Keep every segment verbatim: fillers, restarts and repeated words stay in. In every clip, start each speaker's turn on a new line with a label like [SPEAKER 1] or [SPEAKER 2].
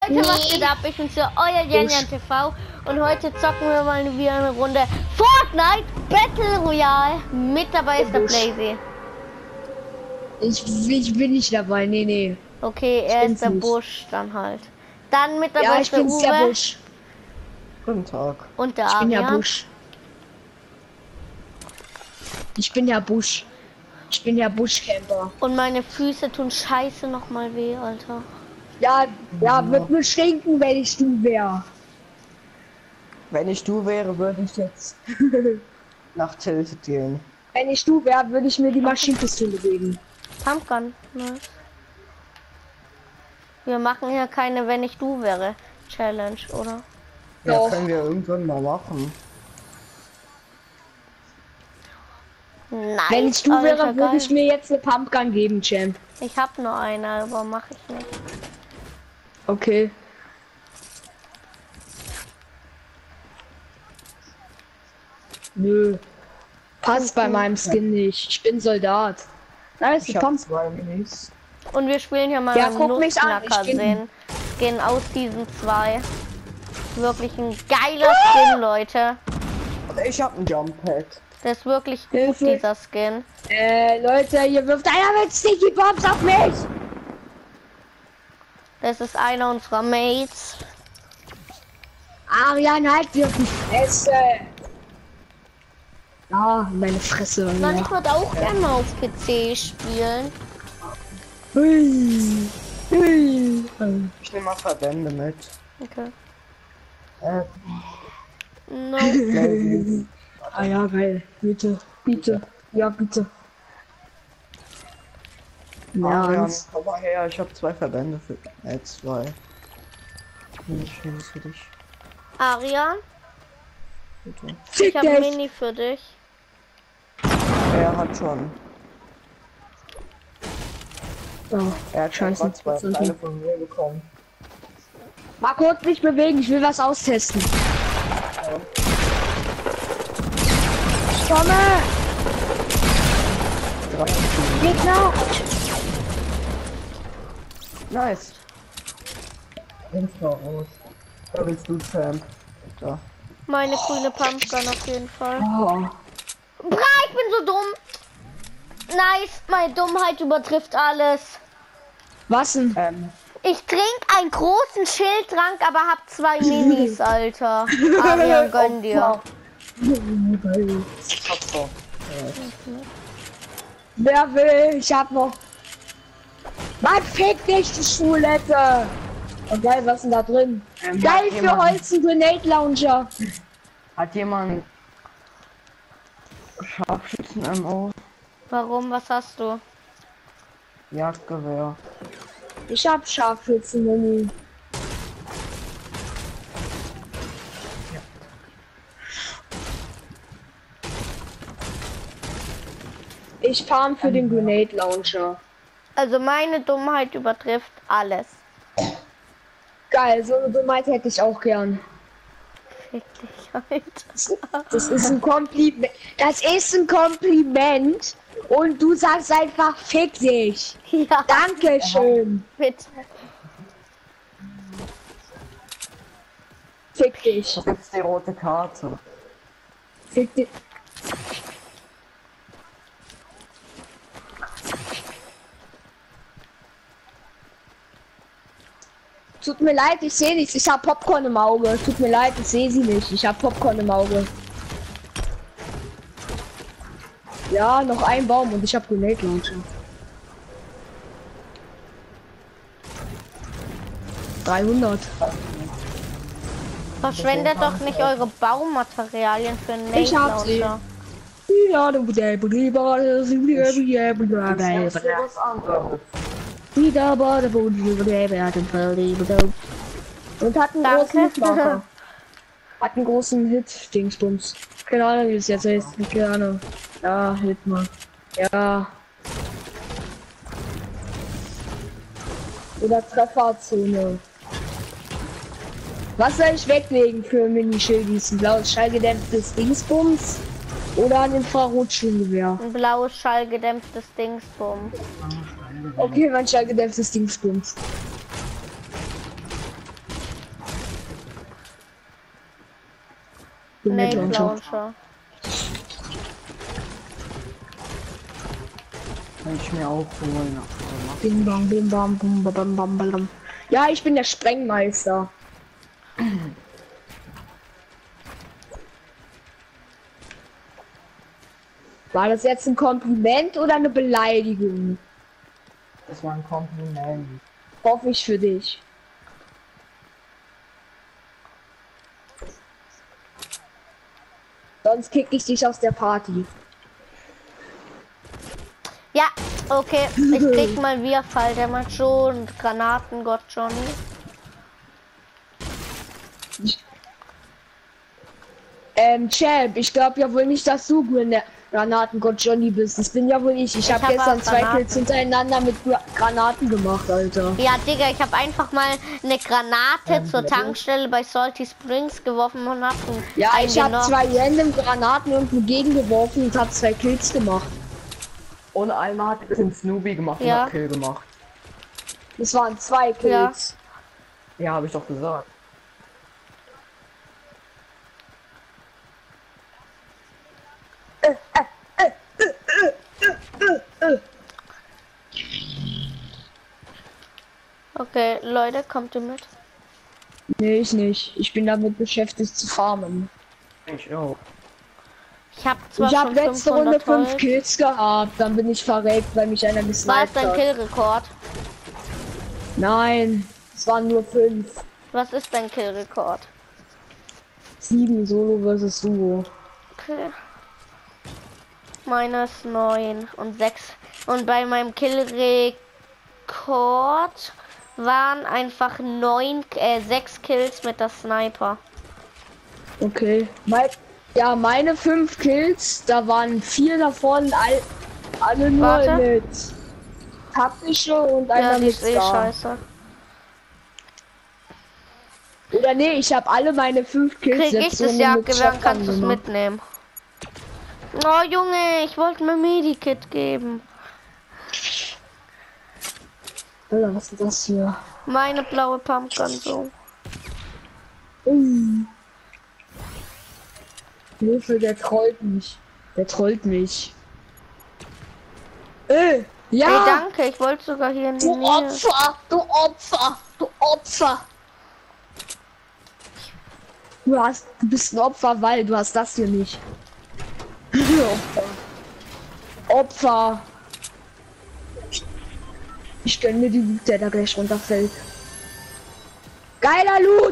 [SPEAKER 1] Leute,
[SPEAKER 2] Nee.
[SPEAKER 1] was geht ab? Ich bin's ja, euer Janjan T V und heute zocken wir mal wieder eine Runde Fortnite Battle Royale. Mit dabei ist der Blazy.
[SPEAKER 2] Ich, ich bin nicht dabei, nee, nee.
[SPEAKER 1] Okay,
[SPEAKER 2] Ich
[SPEAKER 1] er
[SPEAKER 2] bin's
[SPEAKER 1] ist der
[SPEAKER 2] nicht.
[SPEAKER 1] Busch dann halt. Dann mit dabei
[SPEAKER 2] Ja,
[SPEAKER 1] ist
[SPEAKER 2] ich
[SPEAKER 1] der
[SPEAKER 2] bin's, der
[SPEAKER 1] Uwe
[SPEAKER 2] Busch.
[SPEAKER 3] Guten Tag.
[SPEAKER 1] und der
[SPEAKER 2] Ich bin ja
[SPEAKER 1] Arian.
[SPEAKER 2] Busch. Ich bin ja Busch. Ich bin ja Buschcamper.
[SPEAKER 1] Und meine Füße tun scheiße nochmal weh, Alter.
[SPEAKER 2] Ja, ja, wird mir stinken, wenn ich du wär.
[SPEAKER 3] Wenn ich du wäre, würde ich jetzt nach Tilted gehen.
[SPEAKER 2] Wenn ich du wär, würde ich mir die Maschinenpistole geben.
[SPEAKER 1] Pumpgun, nice. Wir machen hier keine Wenn ich du wäre Challenge, oder?
[SPEAKER 3] Ja,
[SPEAKER 2] Doch.
[SPEAKER 3] können wir irgendwann mal machen.
[SPEAKER 1] Nein.
[SPEAKER 2] Wenn ich du
[SPEAKER 1] Alter,
[SPEAKER 2] wäre, würde
[SPEAKER 1] geil.
[SPEAKER 2] ich mir jetzt eine Pumpgun geben, Champ.
[SPEAKER 1] Ich hab nur eine, aber mach ich nicht.
[SPEAKER 2] Okay. Nö. Passt bei meinem Skin nicht. Ich bin Soldat. Nice,
[SPEAKER 3] Ich
[SPEAKER 2] die
[SPEAKER 3] habe
[SPEAKER 2] Pump.
[SPEAKER 3] zwei Minis.
[SPEAKER 1] Und wir spielen hier mal
[SPEAKER 2] Ja,
[SPEAKER 1] einen
[SPEAKER 2] guck mich an,
[SPEAKER 1] Nussknacker
[SPEAKER 2] ich bin-
[SPEAKER 1] sehen. Skin aus diesen zwei. Wirklich ein geiler Skin, Leute.
[SPEAKER 3] Und ich habe ein Jump Pad.
[SPEAKER 1] Der ist wirklich gut,
[SPEAKER 2] Hilfe.
[SPEAKER 1] dieser Skin.
[SPEAKER 2] Äh, Leute, hier wirft einer mit Sticky Bombs auf mich!
[SPEAKER 1] Das ist einer unserer Mates.
[SPEAKER 2] Arian, halt dir die Fresse! Ah, meine Fresse.
[SPEAKER 1] Mann,
[SPEAKER 2] Ja.
[SPEAKER 1] ich würde auch gerne mal auf P C spielen.
[SPEAKER 2] Hui. Hui.
[SPEAKER 3] Ich nehme mal Verbände mit.
[SPEAKER 1] Okay.
[SPEAKER 3] Äh,
[SPEAKER 1] No.
[SPEAKER 3] Blazy.
[SPEAKER 2] Ah ja, geil. Bitte, bitte. Ja, bitte. Ja,
[SPEAKER 3] Arian,
[SPEAKER 2] eins.
[SPEAKER 3] komm mal her, ich habe zwei Verbände für. Äh, zwei. Ich nehme für dich.
[SPEAKER 1] Arian,
[SPEAKER 3] Bitte.
[SPEAKER 1] ich
[SPEAKER 2] Fick
[SPEAKER 1] habe
[SPEAKER 2] dich!
[SPEAKER 1] Mini für dich.
[SPEAKER 3] Er hat schon.
[SPEAKER 2] Oh,
[SPEAKER 3] Er hat schon
[SPEAKER 2] Scheiße,
[SPEAKER 3] mal zwei
[SPEAKER 2] jetzt sind
[SPEAKER 3] Verbände von mir bekommen.
[SPEAKER 2] mal kurz nicht bewegen, ich will was austesten. Ich komme!
[SPEAKER 3] Drei.
[SPEAKER 2] Gegner!
[SPEAKER 3] Nice. Info aus. Da willst du, Champ. Da.
[SPEAKER 1] Meine grüne Pumpgun auf jeden Fall.
[SPEAKER 2] Oh.
[SPEAKER 1] Bra, ich bin so dumm. Nice, meine Dummheit übertrifft alles.
[SPEAKER 2] Was denn?
[SPEAKER 3] Ähm,
[SPEAKER 1] Ich trinke einen großen Schildtrank, aber hab zwei Minis, Alter. Arian, gönn dir.
[SPEAKER 3] hab so.
[SPEAKER 2] Wer will? Ich hab noch. Mann, fick dich, die Schulette! Und geil, was ist denn da drin?
[SPEAKER 3] Ähm,
[SPEAKER 2] Geil
[SPEAKER 3] hat
[SPEAKER 2] für
[SPEAKER 3] jemand-
[SPEAKER 2] Holz, ein Grenade Launcher.
[SPEAKER 3] Hat jemand Scharfschützen-M O?
[SPEAKER 1] Warum, was hast du?
[SPEAKER 3] Jagdgewehr.
[SPEAKER 2] Ich hab Scharfschützen-Mini. Ich farm für den Grenade Launcher.
[SPEAKER 1] Also meine Dummheit übertrifft alles.
[SPEAKER 2] Geil, so eine Dummheit hätte ich auch gern.
[SPEAKER 1] Fick dich, Alter.
[SPEAKER 2] Das ist ein Kompliment. Das ist ein Kompliment. Und du sagst einfach, fick dich.
[SPEAKER 1] Ja,
[SPEAKER 2] Dankeschön.
[SPEAKER 1] bitte.
[SPEAKER 2] Fick dich.
[SPEAKER 3] Das ist die rote Karte.
[SPEAKER 2] Fick dich. Tut mir leid, ich sehe nichts. Ich hab Popcorn im Auge. Tut mir leid, ich sehe sie nicht. Ich hab Popcorn im Auge. Ja, noch ein Baum und ich hab Grenade Launcher. dreihundert.
[SPEAKER 1] Verschwendet doch nicht eure Baumaterialien für einen
[SPEAKER 2] Ich
[SPEAKER 1] Nate
[SPEAKER 2] hab sie.
[SPEAKER 1] Launcher.
[SPEAKER 2] Ja, du
[SPEAKER 3] Das ist was anderes.
[SPEAKER 2] Und hat einen
[SPEAKER 1] Danke.
[SPEAKER 2] großen Hitmarker. Hat einen großen Hit, Dingsbums. Keine Ahnung, wie es jetzt heißt. Keine Ahnung. Ja, Hitmark. Ja. Oder Trefferzone. Was soll ich weglegen für Mini-Schildis? Ein blaues schallgedämpftes Dingsbums? Oder ein Infrarotschwinggewehr?
[SPEAKER 1] Ein blaues schallgedämpftes Dingsbum.
[SPEAKER 2] Okay, mein schallgedämpftes Dingsbums.
[SPEAKER 1] Nee,
[SPEAKER 2] Grenade Launcher.
[SPEAKER 1] Launcher.
[SPEAKER 3] Kann ich mir auch holen.
[SPEAKER 2] Bim bam bim bam bum bam bam bam. Ja, ich bin der Sprengmeister. War das jetzt ein Kompliment oder eine Beleidigung?
[SPEAKER 3] Das war ein Kompliment.
[SPEAKER 2] Hoffe ich für dich. Sonst kick ich dich aus der Party.
[SPEAKER 1] Ja, okay. Ich krieg mal wieder Fall der Macho und Granatengott Johnny.
[SPEAKER 2] Ähm, Champ, ich glaube ja wohl nicht, dass du der Granatengott Johnny bist. Das bin ja wohl ich. Ich,
[SPEAKER 1] Ich
[SPEAKER 2] habe
[SPEAKER 1] hab
[SPEAKER 2] gestern
[SPEAKER 1] auch
[SPEAKER 2] zwei
[SPEAKER 1] Granaten.
[SPEAKER 2] Kills hintereinander mit Gra- Granaten gemacht, Alter.
[SPEAKER 1] Ja, Digga, ich habe einfach mal eine Granate
[SPEAKER 3] Ähm,
[SPEAKER 1] zur
[SPEAKER 3] bitte?
[SPEAKER 1] Tankstelle bei Salty Springs geworfen und hab einen
[SPEAKER 2] Ja, ich habe
[SPEAKER 1] eingenockt.
[SPEAKER 2] zwei random Granaten irgendwo gegengeworfen und habe zwei Kills gemacht.
[SPEAKER 3] Und einmal hat es in Snoopy gemacht
[SPEAKER 1] Ja.
[SPEAKER 3] und hat Kill gemacht.
[SPEAKER 2] Das waren zwei Kills.
[SPEAKER 3] Ja, habe ich doch gesagt.
[SPEAKER 1] Okay, Leute, kommt ihr mit?
[SPEAKER 2] Nee, ich nicht. Ich bin damit beschäftigt zu farmen.
[SPEAKER 3] Ich auch.
[SPEAKER 1] Ich habe zwar
[SPEAKER 2] Ich habe
[SPEAKER 1] schon
[SPEAKER 2] letzte Runde
[SPEAKER 1] fünfhundert
[SPEAKER 2] fünf
[SPEAKER 1] Holz.
[SPEAKER 2] Kills gehabt, dann bin ich verreckt, weil mich einer
[SPEAKER 1] Was ist
[SPEAKER 2] gesniped
[SPEAKER 1] dein
[SPEAKER 2] hat.
[SPEAKER 1] Killrekord?
[SPEAKER 2] Nein, es waren nur fünf.
[SPEAKER 1] Was ist dein Killrekord?
[SPEAKER 2] Sieben Solo versus Duo.
[SPEAKER 1] Okay. Meines neun und sechs. Und bei meinem Killrekord waren einfach neun, äh, sechs Kills mit der Sniper.
[SPEAKER 2] Okay. Mein, ja, meine fünf Kills, da waren vier davon all, alle nur
[SPEAKER 1] Warte.
[SPEAKER 2] mit taktische und
[SPEAKER 1] Ja,
[SPEAKER 2] einer
[SPEAKER 1] die
[SPEAKER 2] mit
[SPEAKER 1] ist eh
[SPEAKER 2] Scar.
[SPEAKER 1] scheiße.
[SPEAKER 2] Oder nee, ich habe alle meine fünf Kills
[SPEAKER 1] Krieg ich
[SPEAKER 2] letzte
[SPEAKER 1] das
[SPEAKER 2] Runde mit
[SPEAKER 1] Jagdgewehr und
[SPEAKER 2] Shotgun
[SPEAKER 1] kannst du es
[SPEAKER 2] gemacht.
[SPEAKER 1] mitnehmen. Oh Junge, ich wollte mir Medikit geben.
[SPEAKER 2] Alter, was ist das hier?
[SPEAKER 1] Meine blaue Pumpgun so.
[SPEAKER 2] Uh. Hilfe, der trollt mich. Der trollt mich. Äh, ja!
[SPEAKER 1] Ey, danke, ich wollte sogar hier in die
[SPEAKER 2] Du
[SPEAKER 1] Nähe.
[SPEAKER 2] Opfer! Du Opfer! Du Opfer! Du hast, du bist ein Opfer, weil du hast das hier nicht. Opfer. Opfer! Ich gönn mir die Loot, der da gleich runterfällt. Geiler Loot!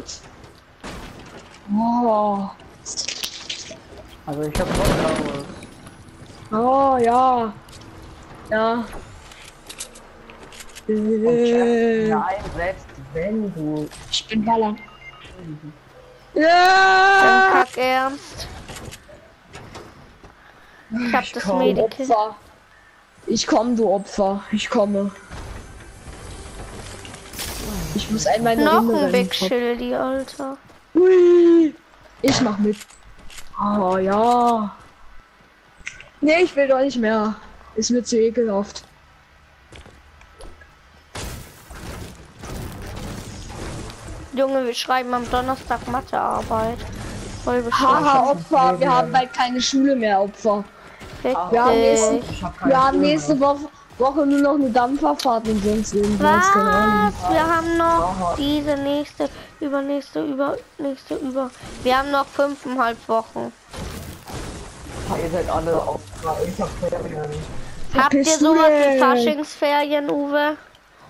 [SPEAKER 2] Oh,
[SPEAKER 3] Also ich habe was.
[SPEAKER 2] oh ja. Ja. Äh,
[SPEAKER 3] Ja, einsetzt, wenn du.
[SPEAKER 2] ich bin ballern.
[SPEAKER 1] Im
[SPEAKER 2] Ja!
[SPEAKER 1] Kack ernst. Ich hab das
[SPEAKER 3] komm,
[SPEAKER 1] Medikit.
[SPEAKER 2] Opfer. Ich komme, du Opfer. Ich komme. Ich muss einmal eine
[SPEAKER 1] Noch
[SPEAKER 2] Runde
[SPEAKER 1] ein
[SPEAKER 2] rennen.
[SPEAKER 1] Big Shildy, Alter.
[SPEAKER 2] Hui. Ich mach mit. Oh ja. Nee, ich will doch nicht mehr. Ist mir zu ekelhaft.
[SPEAKER 1] Junge, wir schreiben am Donnerstag Mathearbeit. Voll
[SPEAKER 2] Haha,
[SPEAKER 1] bestimmt.
[SPEAKER 2] Opfer. Wir haben bald keine Schule mehr, Opfer. Wir haben nächste,
[SPEAKER 1] Richtig.
[SPEAKER 3] Ich hab keine
[SPEAKER 2] wir haben
[SPEAKER 3] Schule
[SPEAKER 2] nächste Woche, Woche nur noch eine Dampferfahrt und sonst irgendwas. Keine Ahnung.
[SPEAKER 1] Was? Wir haben noch diese nächste, übernächste, übernächste, über. Wir haben noch fünfeinhalb Wochen.
[SPEAKER 3] mehr. Ihr seid alle auf. Ich hab Ferien.
[SPEAKER 1] Habt ihr
[SPEAKER 2] bist du
[SPEAKER 1] sowas wie
[SPEAKER 2] denn?
[SPEAKER 1] Faschingsferien, Uwe?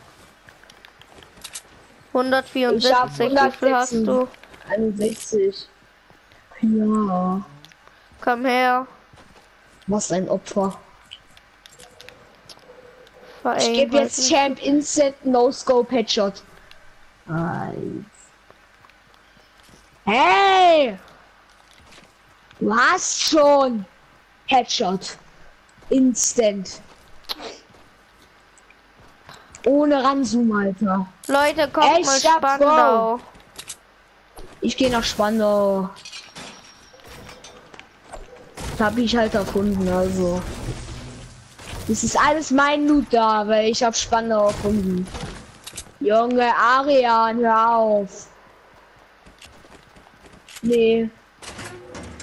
[SPEAKER 1] hundertvierundsiebzig, wie viel hast du?
[SPEAKER 2] einundsechzig. Ja.
[SPEAKER 1] Komm her.
[SPEAKER 2] Was ein Opfer. Ich
[SPEAKER 1] Verein
[SPEAKER 2] gebe jetzt
[SPEAKER 1] halt
[SPEAKER 2] Champ Instant No Scope Headshot. Eins. Hey! Du hast schon Headshot. Instant. Ohne Ranzoom, Alter.
[SPEAKER 1] nicht. Leute, kommt
[SPEAKER 2] Echt,
[SPEAKER 1] mal
[SPEAKER 2] Schatz,
[SPEAKER 1] Spandau.
[SPEAKER 2] Ich gehe nach Spandau. Das hab ich halt erfunden, also. Das ist alles mein Loot da, weil ich hab Spandau erfunden. Junge, Arian, hör auf. Nee.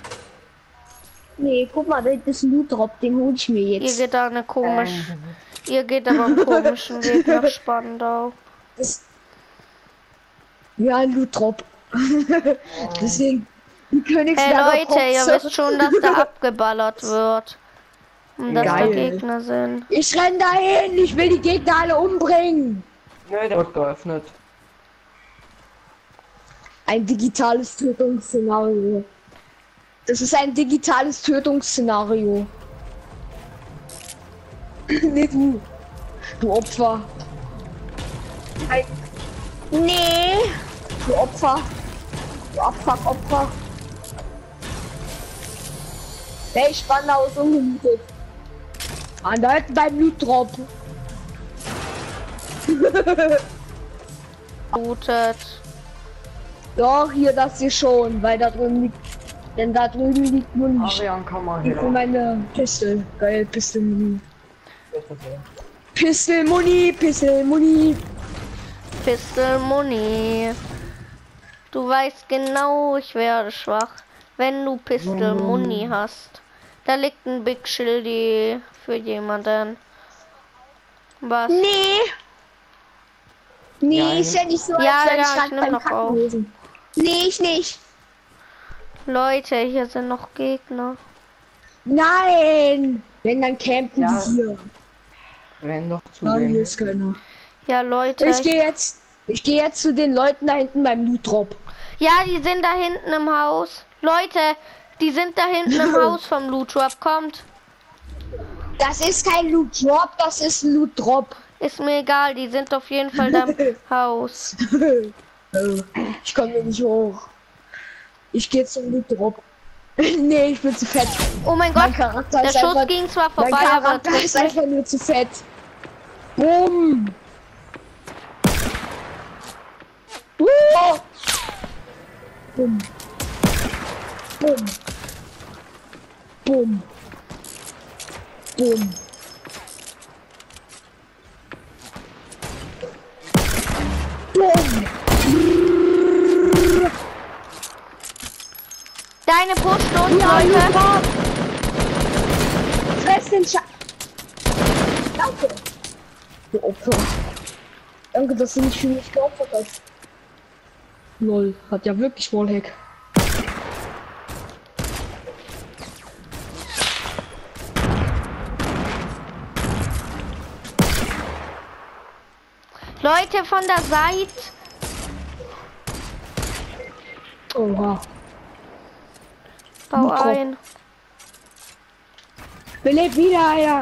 [SPEAKER 2] Nee, guck mal, das ist ein Loot Drop, den hol ich mir
[SPEAKER 1] Ihr
[SPEAKER 2] jetzt.
[SPEAKER 1] geht da eine komisch. Ihr geht aber einen komischen Weg nach Spandau.
[SPEAKER 2] Das ja, ein Loot Drop. Deswegen, die
[SPEAKER 1] Hey
[SPEAKER 2] Königsberger
[SPEAKER 1] Leute, ihr
[SPEAKER 2] Props.
[SPEAKER 1] wisst schon, dass da abgeballert wird. Und dass da
[SPEAKER 2] Geil.
[SPEAKER 1] Gegner sind.
[SPEAKER 2] Ich renn dahin, ich will die Gegner alle umbringen.
[SPEAKER 3] Nö, der wird geöffnet.
[SPEAKER 2] Ein digitales Tötungsszenario. Das ist ein digitales Tötungsszenario. Nee, du. Du Opfer. Ein nee. Du Opfer. Du Opfer, Opfer. Der ich Spandau ist ungemütet. An da hinten beim Loot Drop.
[SPEAKER 1] Bootet.
[SPEAKER 2] Doch, hier das hier schon, weil da drüben liegt. Denn da drüben liegt Muni.
[SPEAKER 3] Arian, komm mal
[SPEAKER 2] Für
[SPEAKER 3] her.
[SPEAKER 2] meine Pistol. Geil, Pistol Muni. Pistol Muni, Pistol Muni.
[SPEAKER 1] Pistol Muni. Du weißt genau, ich werde schwach, wenn du Pistol Muni hast. Da liegt ein Big Schildi für jemanden. Was?
[SPEAKER 2] Nee. Nee,
[SPEAKER 3] Ja,
[SPEAKER 2] ist ja nicht so, als
[SPEAKER 1] ja,
[SPEAKER 2] wenn
[SPEAKER 1] ja,
[SPEAKER 2] ich
[SPEAKER 1] ich
[SPEAKER 2] gerade
[SPEAKER 1] nehm
[SPEAKER 2] beim
[SPEAKER 1] noch
[SPEAKER 2] Kacken
[SPEAKER 1] auf.
[SPEAKER 2] gewesen. Nee, ich nicht.
[SPEAKER 1] Leute, hier sind noch Gegner.
[SPEAKER 2] Nein. Wenn, dann campen
[SPEAKER 3] Ja.
[SPEAKER 2] die hier.
[SPEAKER 3] Renn doch zu
[SPEAKER 2] Ah, hier
[SPEAKER 3] dem.
[SPEAKER 2] ist keiner.
[SPEAKER 1] Ja, Leute.
[SPEAKER 2] Ich gehe jetzt. Ich gehe jetzt zu den Leuten da hinten beim Loot Drop.
[SPEAKER 1] Ja, die sind da hinten im Haus. Leute, die sind da hinten im Haus vom Loot Drop. Kommt.
[SPEAKER 2] Das ist kein Loot Drop, das ist ein Loot Drop.
[SPEAKER 1] Ist mir egal, die sind auf jeden Fall da im Haus.
[SPEAKER 2] Ich komme hier nicht hoch. Ich gehe zum Loot Drop. Nee, ich bin zu fett.
[SPEAKER 1] Oh mein
[SPEAKER 2] Mein
[SPEAKER 1] Gott,
[SPEAKER 2] Charakter
[SPEAKER 1] der
[SPEAKER 2] ist
[SPEAKER 1] Schuss
[SPEAKER 2] einfach,
[SPEAKER 1] ging zwar
[SPEAKER 2] mein
[SPEAKER 1] vorbei, aber
[SPEAKER 2] Charakter ist einfach nur zu fett. Bumm. Uh. Bumm. Bumm. Bumm. Bumm. Bumm.
[SPEAKER 1] deine pusht uns,
[SPEAKER 2] Ja,
[SPEAKER 1] Leute.
[SPEAKER 2] super. Fress den Scha... Danke. Du Opfer. Danke, dass du nicht für mich geopfert hast. Lol, hat ja wirklich Wallhack.
[SPEAKER 1] Leute von der Seite.
[SPEAKER 2] Oha.
[SPEAKER 1] Bau
[SPEAKER 2] Mikro.
[SPEAKER 1] ein.
[SPEAKER 2] Belebt wieder einer.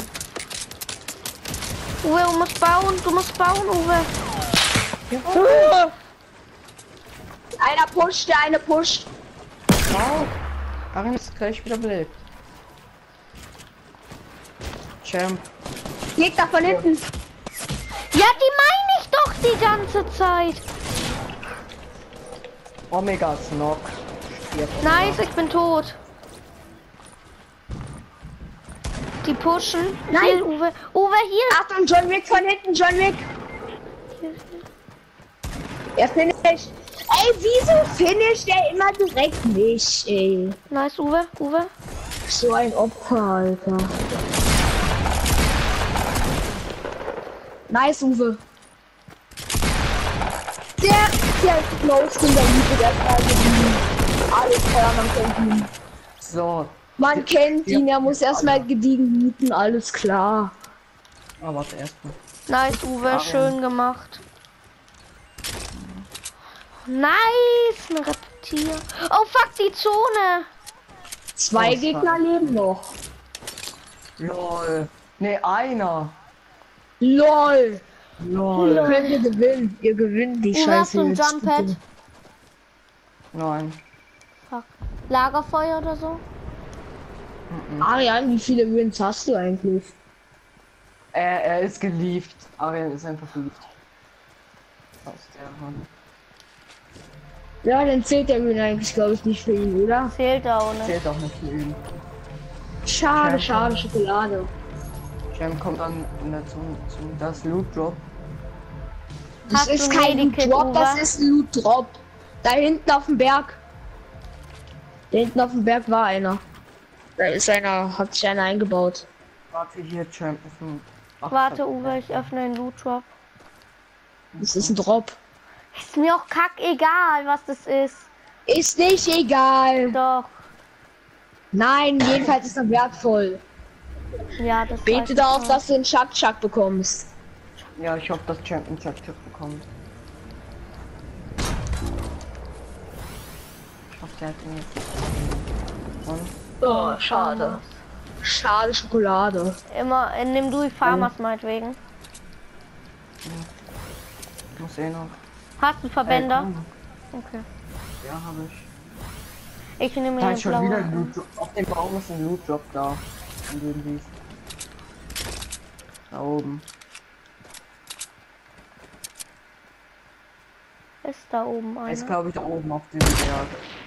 [SPEAKER 1] Uwe, du musst bauen, du musst bauen, Uwe.
[SPEAKER 2] Ah. Einer pusht, der eine pusht.
[SPEAKER 3] Wow. Arian ist gleich wieder belebt. Champ.
[SPEAKER 2] Gegner von hinten.
[SPEAKER 1] Ja, die meine ich doch die ganze Zeit.
[SPEAKER 3] Omega Snock. Stirbt
[SPEAKER 1] Nice, ich bin tot. Die pushen.
[SPEAKER 2] Nein.
[SPEAKER 1] Hier, Uwe. Uwe, hier.
[SPEAKER 2] Achtung, John Wick von hinten, John Wick. Er finisht. Ey, wieso finisht er immer direkt nicht, ey?
[SPEAKER 1] Nice, Uwe, Uwe.
[SPEAKER 2] So ein Opfer, Alter. Nice, Uwe. Der, der ist close in der Liebe, der ist also die. Alles klar, man kennt ihn.
[SPEAKER 3] So.
[SPEAKER 2] Man kennt
[SPEAKER 3] Ja.
[SPEAKER 2] ihn, er muss erstmal gediegen mieten, alles klar.
[SPEAKER 3] Ah, warte erstmal.
[SPEAKER 1] Nice, Uwe,
[SPEAKER 3] Warum?
[SPEAKER 1] schön gemacht. Nice, ein Repetier. Oh fuck, die Zone.
[SPEAKER 2] Zwei
[SPEAKER 3] Oh,
[SPEAKER 2] Gegner
[SPEAKER 3] fuck.
[SPEAKER 2] leben noch.
[SPEAKER 3] Lol. Ne, einer.
[SPEAKER 2] LOL.
[SPEAKER 3] Lol.
[SPEAKER 2] Könnt ihr gewinnen. Ihr gewinnt die
[SPEAKER 1] Uwe, hast
[SPEAKER 2] Scheiße.
[SPEAKER 1] du ein
[SPEAKER 2] jetzt,
[SPEAKER 1] Jump Pad?
[SPEAKER 2] bitte.
[SPEAKER 3] Nein.
[SPEAKER 1] Fuck. Lagerfeuer oder so?
[SPEAKER 2] Arian, wie viele Wins hast du eigentlich?
[SPEAKER 3] Er, er ist geliebt. Arian ist einfach geliebt. Aus der Hand.
[SPEAKER 2] Ja, dann zählt der Win eigentlich, glaube ich, nicht für ihn, oder?
[SPEAKER 1] Zählt auch nicht.
[SPEAKER 3] Zählt auch nicht für ihn.
[SPEAKER 2] Schade,
[SPEAKER 3] Ja.
[SPEAKER 2] schade, Schokolade.
[SPEAKER 3] Champ kommt dann in der Zone zu das Loot Drop.
[SPEAKER 2] Das
[SPEAKER 1] Hast
[SPEAKER 2] ist
[SPEAKER 1] du ein
[SPEAKER 2] kein Loot
[SPEAKER 1] Medikit,
[SPEAKER 2] Drop, das
[SPEAKER 1] Uwe?
[SPEAKER 2] ist ein Loot Drop. Da hinten auf dem Berg. Da hinten auf dem Berg war einer. Da ist einer, hat sich einer eingebaut.
[SPEAKER 3] Warte, hier, Champ. Ist ein
[SPEAKER 1] Warte, Uwe, ich öffne den Loot Drop.
[SPEAKER 2] Das ist ein Drop.
[SPEAKER 1] Ist mir auch kackegal, was das ist.
[SPEAKER 2] Ist nicht egal.
[SPEAKER 1] Doch.
[SPEAKER 2] Nein, jedenfalls ist er wertvoll.
[SPEAKER 1] Ja, das
[SPEAKER 2] Bete
[SPEAKER 1] weiß ich
[SPEAKER 2] darauf,
[SPEAKER 1] auch.
[SPEAKER 2] dass du einen Chuck-Chuck bekommst.
[SPEAKER 3] Ja, ich hoffe, dass Champ einen Chuck-Chuck bekommt. Ich hoffe, der hat ihn jetzt. Und?
[SPEAKER 2] Oh, schade. Schade Schokolade.
[SPEAKER 1] Immer, äh, nimm du die Farmers meinetwegen.
[SPEAKER 3] Ich muss eh noch.
[SPEAKER 1] Hast du Verbände?
[SPEAKER 3] Ey, komm.
[SPEAKER 1] Okay.
[SPEAKER 3] Ja, habe ich.
[SPEAKER 1] Ich nehme
[SPEAKER 3] Da
[SPEAKER 1] den
[SPEAKER 3] ist schon wieder ein
[SPEAKER 1] blauen.
[SPEAKER 3] Loot. Auf dem Baum ist ein Loot-Drop da. An dem Wies. Da oben.
[SPEAKER 1] Ist da oben
[SPEAKER 3] Er ist,
[SPEAKER 1] einer.
[SPEAKER 3] glaube ich, da oben auf dem Berg.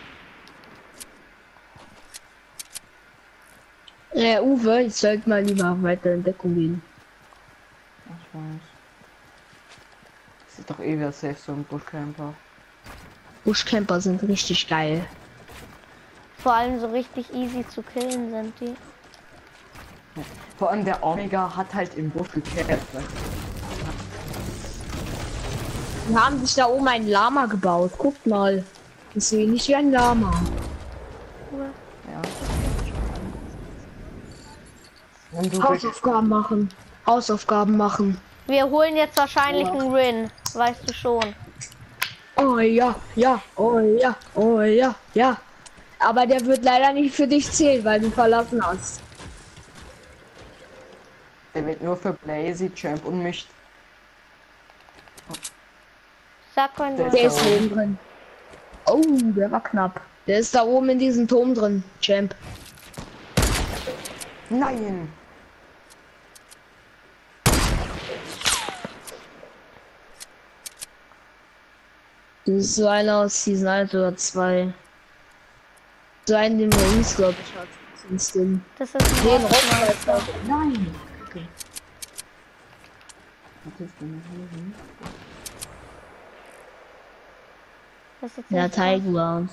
[SPEAKER 2] Äh, Uwe, ich sollte mal lieber weiter in Deckung gehen.
[SPEAKER 3] Ich weiß. Das ist doch eh wieder safe, so ein Buschcamper.
[SPEAKER 2] Buschcamper sind richtig geil.
[SPEAKER 1] Vor allem so richtig easy zu killen sind die.
[SPEAKER 3] Vor allem der Omega hat halt im Busch gecampt. weißt
[SPEAKER 2] Wir haben sich da oben ein Lama gebaut. Guckt mal. Ich sehe nicht wie ein Lama.
[SPEAKER 3] du? Ja. Wenn du
[SPEAKER 2] Hausaufgaben machen. Hausaufgaben machen.
[SPEAKER 1] Wir holen jetzt wahrscheinlich einen Rin, weißt du schon.
[SPEAKER 2] Oh ja, ja, oh ja, oh ja, ja. Aber der wird leider nicht für dich zählen, weil du verlassen hast.
[SPEAKER 3] Der wird nur für Blazy, Champ und mich.
[SPEAKER 1] Sag mal,
[SPEAKER 3] Der
[SPEAKER 1] du
[SPEAKER 2] Der ist oben drin. Oh, der war knapp. Der ist da oben in diesem Turm drin, Champ.
[SPEAKER 3] Nein!
[SPEAKER 2] Das ist so einer aus Season eins oder zwei. So einen, den Maurice, glaube ich, hat. Sonst den.
[SPEAKER 1] das ist ein
[SPEAKER 2] Den
[SPEAKER 1] Rockmeister.
[SPEAKER 2] Rockmeister.
[SPEAKER 3] Nein! Okay. Was ist denn hier?
[SPEAKER 1] Das ist
[SPEAKER 2] Ja,
[SPEAKER 1] nicht
[SPEAKER 2] Tiger.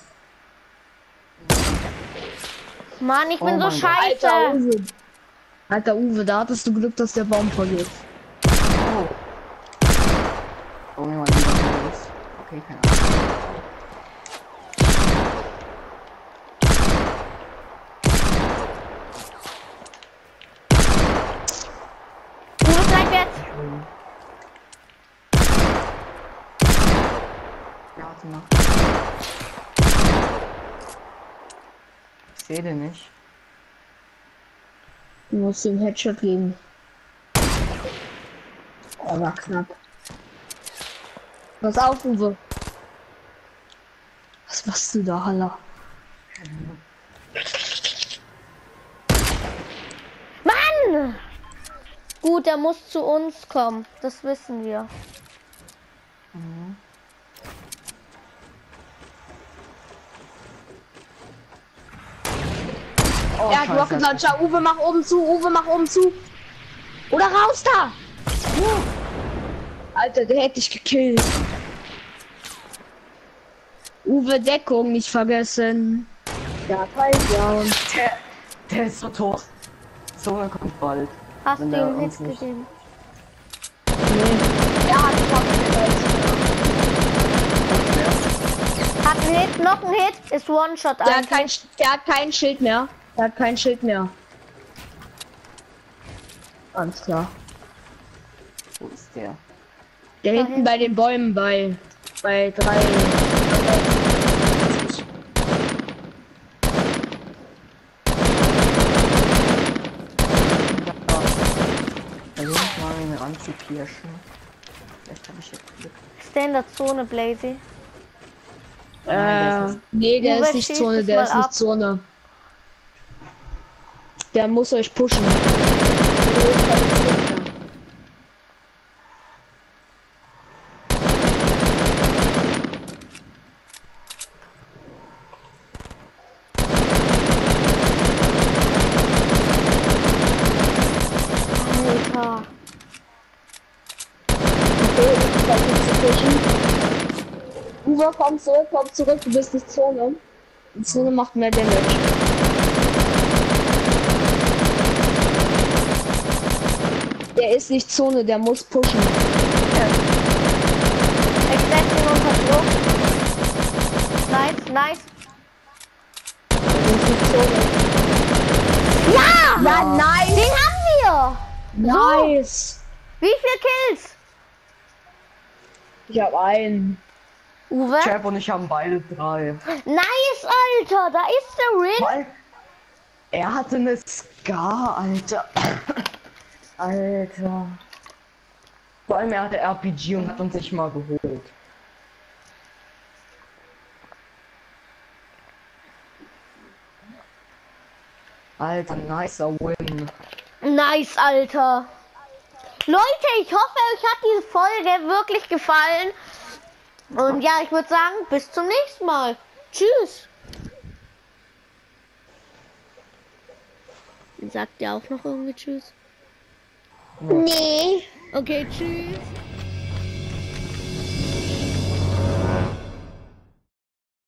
[SPEAKER 1] Mann, ich
[SPEAKER 3] Oh
[SPEAKER 1] bin so
[SPEAKER 3] mein Gott.
[SPEAKER 1] scheiße.
[SPEAKER 2] Alter Uwe. Alter Uwe, da hattest du Glück, dass der Baum vergeht.
[SPEAKER 3] Oh! Oh, mir mal lieber los. Okay, keine Ahnung.
[SPEAKER 1] Uwe, bleib jetzt.
[SPEAKER 3] Ja, warte mal. Ich sehe den nicht.
[SPEAKER 2] Du musst den Headshot geben. Oh, war knapp. Pass auf, Uwe. Was machst du da, Halla?
[SPEAKER 1] Mann! Gut, er muss zu uns kommen. Das wissen wir.
[SPEAKER 3] Mhm. Oh,
[SPEAKER 2] Er hat
[SPEAKER 3] Scheiße.
[SPEAKER 2] Rocket Launcher. Uwe, mach oben zu. Uwe, mach oben zu. Oder raus da! Alter, der hätte ich gekillt. Uwe, Deckung nicht vergessen. Ja, ja.
[SPEAKER 3] Der, der ist so tot. So, er kommt bald.
[SPEAKER 1] Hast
[SPEAKER 3] Wenn
[SPEAKER 1] du
[SPEAKER 3] der
[SPEAKER 1] ihm
[SPEAKER 3] uns
[SPEAKER 1] Hit
[SPEAKER 3] nicht-
[SPEAKER 1] gegeben?
[SPEAKER 2] Er hat
[SPEAKER 1] Hat einen Hit, noch ein Hit. Ist One-Shot
[SPEAKER 2] Der hat,
[SPEAKER 1] eigentlich.
[SPEAKER 2] kein, der hat kein Schild mehr. Der hat kein Schild mehr. Alles klar.
[SPEAKER 3] Wo ist der?
[SPEAKER 2] Der hinten
[SPEAKER 1] hinten.
[SPEAKER 2] bei den Bäumen bei bei drei.
[SPEAKER 3] Versuch mal ihn ranzupirschen. Vielleicht habe ich jetzt Glück.
[SPEAKER 1] Ist der in der Zone, Blazy?
[SPEAKER 3] Nein, der
[SPEAKER 2] Äh, nee, der
[SPEAKER 1] Uwe,
[SPEAKER 2] ist nicht
[SPEAKER 1] schieß
[SPEAKER 2] Zone,
[SPEAKER 1] es
[SPEAKER 2] der
[SPEAKER 1] mal
[SPEAKER 2] ist nicht
[SPEAKER 1] ab.
[SPEAKER 2] Zone. Der muss euch pushen.
[SPEAKER 1] Alter.
[SPEAKER 2] Okay, ich versuche zu pushen. Uwe, komm zurück, komm zurück, du bist nicht Zone. Die Zone macht mehr Damage. Der ist nicht Zone, der muss pushen.
[SPEAKER 1] Ich setze ihn unter Druck. Nice, nice.
[SPEAKER 2] Der ist nicht Zone.
[SPEAKER 1] Ja!
[SPEAKER 2] Ja, nice!
[SPEAKER 1] Den haben wir!
[SPEAKER 2] Nice!
[SPEAKER 1] Wie viele Kills?
[SPEAKER 2] Ich hab einen.
[SPEAKER 1] Uwe?
[SPEAKER 3] Chap und ich haben beide drei.
[SPEAKER 1] Nice, Alter! Da ist der Ring!
[SPEAKER 3] Weil er hatte eine Scar, Alter. Alter. Vor allem er hatte R P G und hat uns nicht mal geholt. Alter, nicer Win.
[SPEAKER 1] Nice, Alter! Leute, ich hoffe, euch hat diese Folge wirklich gefallen. Und ja, ich würde sagen, bis zum nächsten Mal. Tschüss! Sagt ihr auch noch irgendwie Tschüss?
[SPEAKER 2] Nee.
[SPEAKER 1] Okay, tschüss.